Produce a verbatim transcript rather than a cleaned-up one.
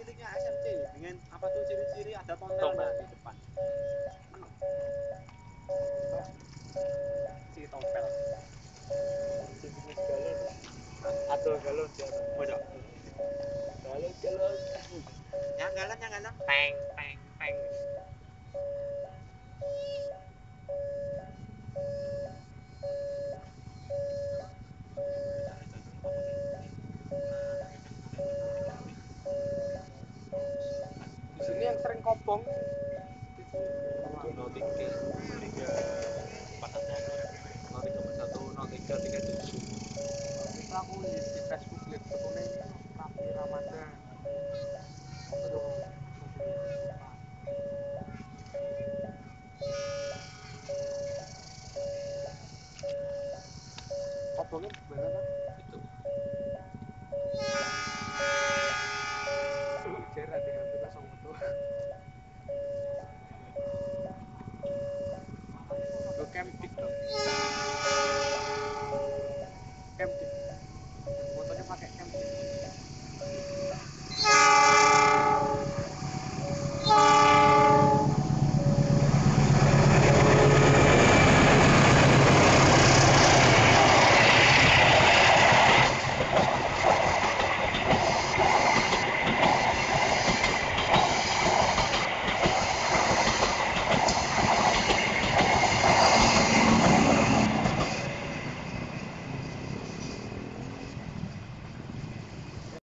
miliknya S M C dengan apa tuh ciri-ciri ada tompelnya di depan. Menang. Si tompel. jenis galon atau galon di atas Waduh. galon galon Yang galon yang galon peng peng peng. di sini yang sering kopong itu nol tiga tiga empat satu nol tiga empat satu nol tiga tiga tujuh Kita aku di Facebook